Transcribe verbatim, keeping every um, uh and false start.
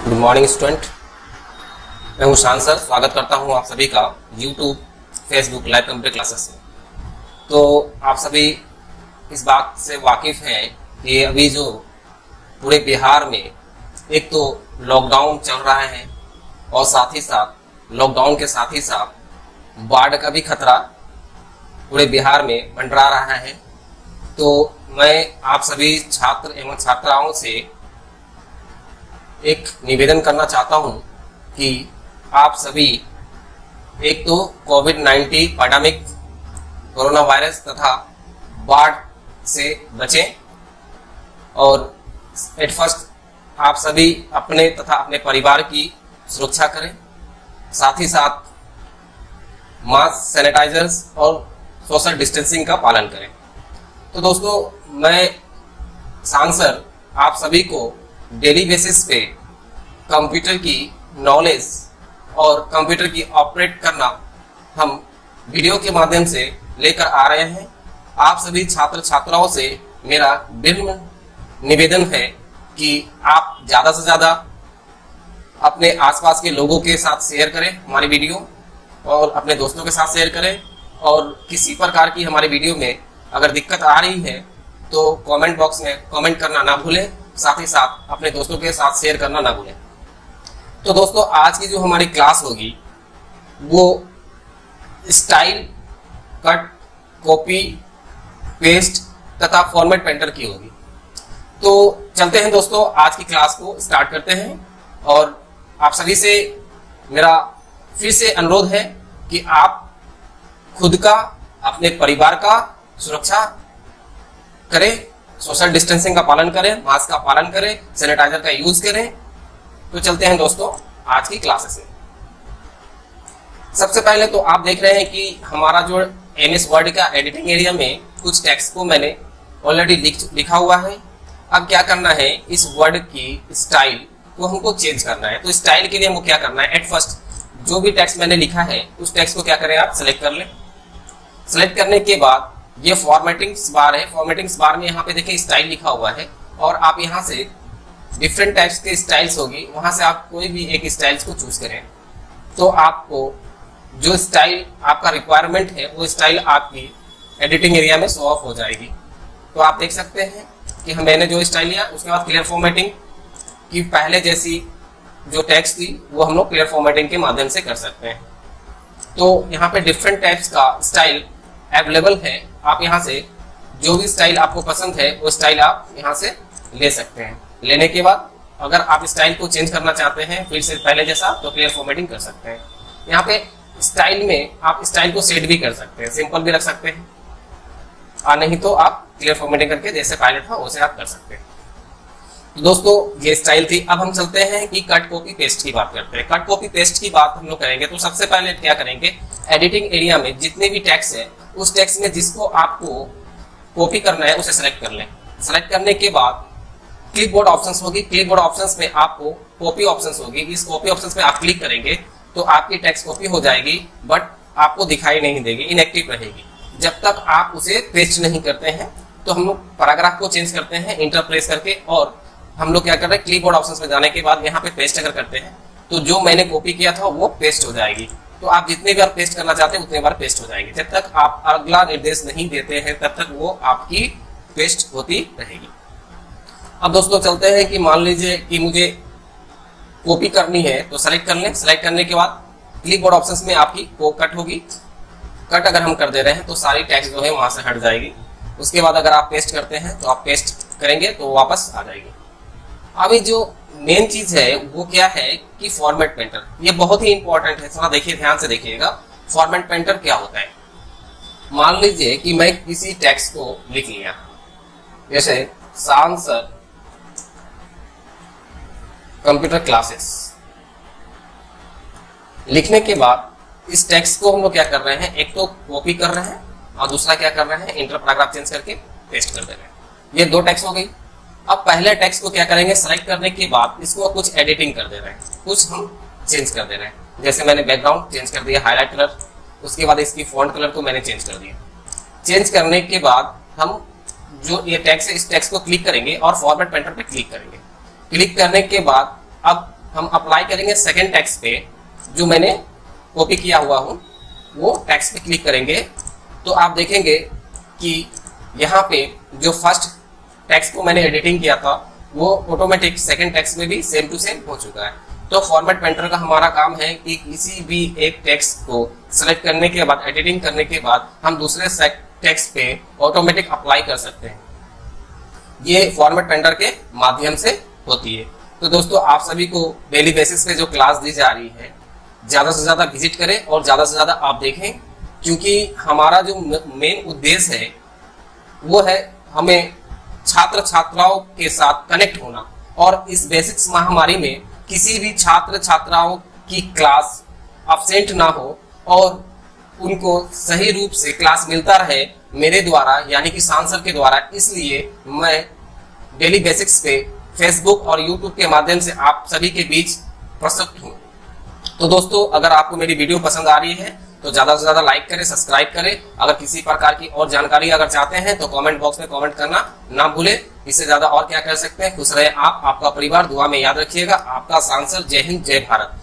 Good morning student, मैं हूँ शान सर। स्वागत करता हूँ आप सभी का YouTube, Facebook live computer classes में। तो आप सभी इस बात से वाकिफ हैं कि अभी जो पूरे बिहार में एक तो लॉकडाउन चल रहा है और साथ ही साथ लॉकडाउन के साथ ही साथ बाढ़ का भी खतरा पूरे बिहार में मंडरा रहा है। तो मैं आप सभी छात्र एवं छात्राओं से एक निवेदन करना चाहता हूं कि आप सभी एक तो covid nineteen pandemic, corona virus तथा बाढ़ से बचें और एट फर्स्ट आप सभी अपने तथा अपने परिवार की सुरक्षा करें। साथ ही साथ मास्क, सैनिटाइजर्स और सोशल डिस्टेंसिंग का पालन करें। तो दोस्तों, मैं शान सर आप सभी को डेली बेसिस पे कंप्यूटर की नॉलेज और कंप्यूटर की ऑपरेट करना हम वीडियो के माध्यम से लेकर आ रहे हैं। आप सभी छात्र छात्राओं से मेरा विनम्र निवेदन है कि आप ज्यादा से ज्यादा अपने आसपास के लोगों के साथ शेयर करें हमारी वीडियो, और अपने दोस्तों के साथ शेयर करें। और किसी प्रकार की हमारी वीडियो में अगर दिक्कत आ रही है तो कमेंट बॉक्स में कमेंट करना ना भूलें। साथ ही साथ अपने दोस्तों के साथ शेयर करना ना भूलें। तो दोस्तों, आज की जो हमारी क्लास होगी वो स्टाइल, कट, कॉपी, पेस्ट तथा फॉर्मेट पेंटर की होगी। तो चलते हैं दोस्तों, आज की क्लास को स्टार्ट करते हैं। और आप सभी से मेरा फिर से अनुरोध है कि आप खुद का, अपने परिवार का सुरक्षा करें, सोशल डिस्टेंसिंग का पालन करें, मास्क का पालन करें, सैनिटाइजर का यूज करें। तो चलते हैं दोस्तों आज की क्लासेस में। सबसे पहले तो आप देख रहे हैं कि हमारा जो एमएस वर्ड का एडिटिंग एरिया में कुछ टेक्स्ट को मैंने ऑलरेडी लिख लिखा हुआ है। अब क्या करना है, इस वर्ड की स्टाइल को हमको चेंज करना है। तो स्टाइल के लिए हमको क्या करना है, एट फर्स्ट जो भी टेक्स्ट मैंने लिखा है उस टेक्स्ट को क्या करें, आप सिलेक्ट कर लें। सिलेक्ट करने के बाद ये फॉर्मेटिंग बार है। फॉर्मेटिंग बार में यहाँ पे देखिए स्टाइल लिखा हुआ है और आप यहाँ से डिफरेंट टाइप्स के स्टाइल्स होगी, वहां से आप कोई भी एक स्टाइल्स को चूज करें। तो आपको जो स्टाइल आपका रिक्वायरमेंट है वो स्टाइल आपकी एडिटिंग एरिया में शो ऑफ हो जाएगी। तो आप देख सकते हैं कि हम मैंने जो स्टाइल लिया, उसके बाद क्लियर फॉर्मेटिंग की पहले जैसी जो टेक्स्ट थी वो हम लोग क्लियर फॉर्मेटिंग के माध्यम से कर सकते हैं। तो यहाँ पे डिफरेंट टाइप्स का स्टाइल अवेलेबल है। आप यहाँ से जो भी स्टाइल आपको पसंद है वो स्टाइल आप यहाँ से ले सकते हैं। लेने के बाद अगर आप स्टाइल को चेंज करना चाहते हैं फिर से पहले जैसा, तो क्लियर फॉर्मेटिंग कर सकते हैं। यहाँ पे स्टाइल में आप स्टाइल को सेट भी कर सकते हैं, सिंपल भी रख सकते हैं, और नहीं तो आप क्लियर फॉर्मेटिंग करके जैसे पहले था वैसे आप कर सकते हैं। तो दोस्तों, ये स्टाइल थी। अब हम चलते हैं कि कट, कॉपी, पेस्ट की बात करते हैं। कट, कॉपी, पेस्ट की बात हम लोग करेंगे तो सबसे पहले क्या करेंगे, एडिटिंग एरिया में जितने भी टेक्स्ट है उस टेक्स्ट में जिसको आपको कॉपी करना है उसे सेलेक्ट कर लें। सेलेक्ट करने के बाद क्लिपबोर्ड ऑप्शंस होगी। क्लिपबोर्ड ऑप्शंस में आपको कॉपी ऑप्शंस होगी। इस कॉपी ऑप्शंस में आप क्लिक करेंगे तो आपकी टेक्स्ट कॉपी हो जाएगी, बट आपको दिखाई नहीं देगी, इनएक्टिव रहेगी जब तक आप उसे पेस्ट नहीं करते हैं। तो हम लोग पैराग्राफ को चेंज करते हैं इंटर प्रेस करके, और हम लोग क्या कर रहे हैं, क्लिपबोर्ड ऑप्शंस में जाने के बाद यहाँ पे पेस्ट अगर करते हैं तो जो मैंने कॉपी किया था वो पेस्ट हो जाएगी। तो आप जितने बार पेस्ट करना चाहते हैं उतने बार पेस्ट हो जाएगी। जब तक आप अगला निर्देश नहीं देते हैं तब तक वो आपकी पेस्ट होती रहेगी। अब दोस्तों चलते हैं कि मान लीजिए कि मुझे कॉपी करनी है तो सेलेक्ट कर लें। सेलेक्ट करने के बाद क्लिपबोर्ड ऑप्शंस में आपकी को कट होगी। कट अगर हम कर दे रहे हैं तो सारी टेक्स्ट जो है वहां से हट जाएगी। उसके बाद अगर आप पेस्ट करते हैं तो आप पेस्ट करेंगे तो वापस आ जाएगी। अभी जो मेन चीज है वो क्या है कि फॉर्मेट पेंटर, ये बहुत ही इंपॉर्टेंट है। थोड़ा देखिए, ध्यान से देखिएगा। फॉर्मेट पेंटर क्या होता है, मान लीजिए कि मैं किसी टेक्स्ट को लिख लिया, जैसे शान सर कंप्यूटर क्लासेस। लिखने के बाद इस टेक्स्ट को हम लोग क्या कर रहे हैं, एक तो कॉपी कर रहे हैं और दूसरा क्या कर रहे हैं, इंटर पैराग्राफ चेंज करके पेस्ट कर दे रहे हैं। ये दो टेक्स्ट हो गई। अब पहले टेक्स्ट को क्या करेंगे, सेलेक्ट करने के बाद इसको कुछ एडिटिंग कर दे रहे हैं, कुछ हम चेंज कर दे रहे हैं। जैसे मैंने बैकग्राउंड चेंज कर दिया, हाईलाइट कलर, उसके बाद इसकी फॉन्ट कलर को मैंने चेंज कर दिया। चेंज करने के बाद हम जो ये टेक्स्ट है इस टेक्स्ट को क्लिक करेंगे और फॉर्मेट पेंटर पे क्लिक करेंगे। क्लिक करने के बाद अब हम अप्लाई करेंगे सेकेंड टेक्स्ट पे, जो मैंने कॉपी किया हुआ हूं, वो टेक्स्ट पे क्लिक करेंगे तो आप देखेंगे कि यहाँ पे जो फर्स्ट टेक्स्ट को मैंने एडिटिंग किया था वो ऑटोमेटिक सेकेंड टेक्स्ट में भी सेम टू सेम हो चुका है। तो फॉर्मेट पेंटर का हमारा काम है कि किसी भी एक टेक्स्ट को सिलेक्ट करने के बाद, एडिटिंग करने के बाद हम दूसरे टेक्स्ट पे ऑटोमेटिक अप्लाई कर सकते हैं। ये फॉर्मेट पेंटर के माध्यम से होती है। तो दोस्तों, आप सभी को डेली बेसिस पे जो क्लास दी जा रही है, ज्यादा से ज्यादा विजिट करें और ज्यादा से ज्यादा आप देखें, क्योंकि हमारा जो मेन उद्देश्य है वो है हमें छात्र छात्राओं के साथ कनेक्ट होना, और इस बेसिक्स महामारी में किसी भी छात्र छात्राओं की क्लास अब्सेंट ना हो और उनको सही रूप से क्लास मिलता रहे मेरे द्वारा, यानी कि सांसद के द्वारा। इसलिए मैं डेली बेसिक्स पे फेसबुक और यूट्यूब के माध्यम से आप सभी के बीच प्रस्तुत हूँ। तो दोस्तों, अगर आपको मेरी वीडियो पसंद आ रही है तो ज्यादा से ज्यादा लाइक करें, सब्सक्राइब करें। अगर किसी प्रकार की और जानकारी अगर चाहते हैं तो कमेंट बॉक्स में कमेंट करना ना भूलें। इससे ज्यादा और क्या कर सकते हैं। खुश रहे आप, आपका परिवार, दुआ में याद रखिएगा। आपका सांसद। जय हिंद, जय भारत।